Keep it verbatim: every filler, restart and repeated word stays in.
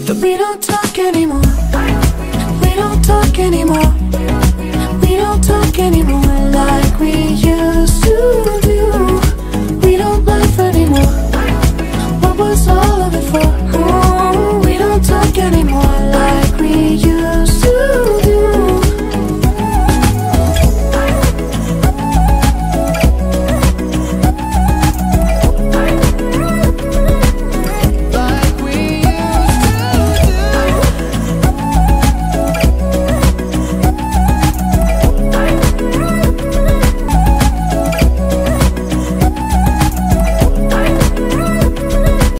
We don't talk anymore. We don't talk anymore. We don't talk anymore like we used to do.